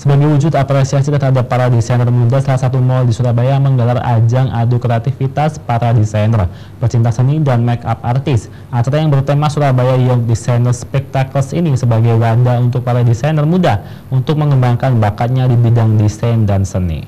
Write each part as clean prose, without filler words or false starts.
Sebagai wujud apresiasi terhadap para desainer muda, salah satu mal di Surabaya menggelar ajang adu kreativitas para desainer, pecinta seni, dan make-up artis. Acara yang bertema Surabaya Young Designer Spectacles ini sebagai wadah untuk para desainer muda untuk mengembangkan bakatnya di bidang desain dan seni.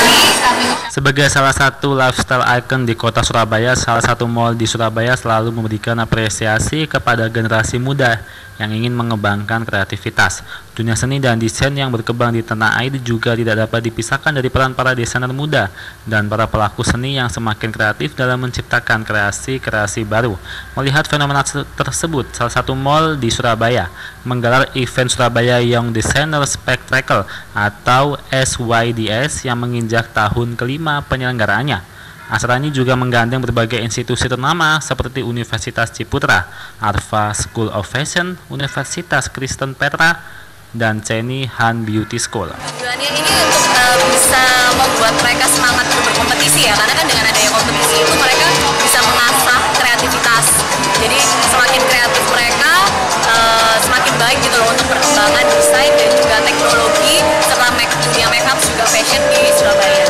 Sebagai salah satu lifestyle icon di kota Surabaya, salah satu mal di Surabaya selalu memberikan apresiasi kepada generasi muda yang ingin mengembangkan kreativitas. Dunia seni dan desain yang berkembang di tanah air juga tidak dapat dipisahkan dari peran para desainer muda dan para pelaku seni yang semakin kreatif dalam menciptakan kreasi-kreasi baru. Melihat fenomena tersebut, salah satu mal di Surabaya menggelar event Surabaya Young Designer Spectacle atau SYDS yang menginjak tahun kelima penyelenggaraannya. Acara ini juga menggandeng berbagai institusi ternama seperti Universitas Ciputra, Arfa School of Fashion, Universitas Kristen Petra, dan Cheney Han Beauty School. Tujuannya ini untuk bisa membuat mereka semangat untuk berkompetisi ya, karena kan dengan adanya kompetisi itu mereka bisa mengasah kreativitas. Jadi semakin kreatif mereka, semakin baik gitu loh untuk perkembangan desain dan juga teknologi serta dunia makeup juga fashion di Surabaya.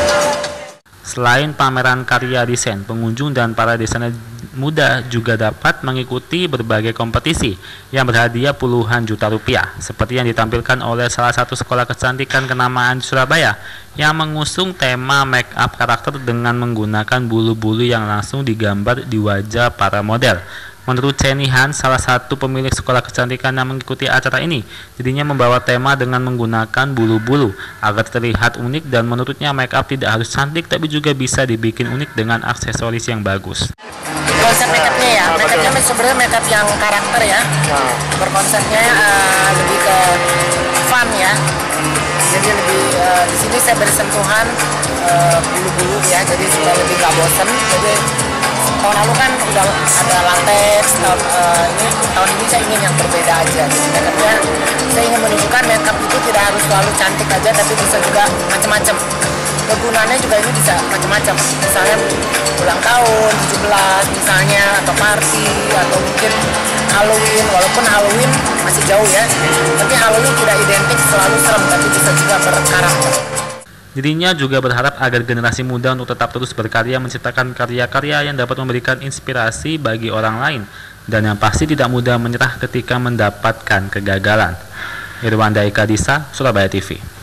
Selain pameran karya desain, pengunjung dan para desainer muda juga dapat mengikuti berbagai kompetisi yang berhadiah puluhan juta rupiah, seperti yang ditampilkan oleh salah satu sekolah kecantikan kenamaan di Surabaya yang mengusung tema make up karakter dengan menggunakan bulu-bulu yang langsung digambar di wajah para model. Menurut Cheney Han, salah satu pemilik sekolah kecantikan yang mengikuti acara ini, dirinya membawa tema dengan menggunakan bulu-bulu agar terlihat unik, dan menurutnya make up tidak harus cantik tapi juga bisa dibikin unik dengan aksesoris yang bagus. Konsep makeupnya ya, makeupnya sebenarnya makeup yang karakter ya, berkonsepnya lebih ke fun ya. Jadi lebih di sini saya beri sentuhan bulu-bulu ya, jadi supaya lebih gak bosen. Jadi tahun lalu kan udah ada latex, tahun ini saya ingin yang berbeda aja. Jadi makeupnya saya ingin menunjukkan makeup itu tidak harus selalu cantik aja, tapi bisa juga macam-macam. Kegunaannya juga ini bisa macam-macam. Misalnya ulang tahun 17 misalnya, atau party, atau mungkin Halloween. Walaupun Halloween masih jauh ya, tapi Halloween tidak identik selalu serem, tapi bisa juga berkarakter. Dirinya juga berharap agar generasi muda untuk tetap terus berkarya menciptakan karya-karya yang dapat memberikan inspirasi bagi orang lain, dan yang pasti tidak mudah menyerah ketika mendapatkan kegagalan. Irwanda Ika Disa, Surabaya TV.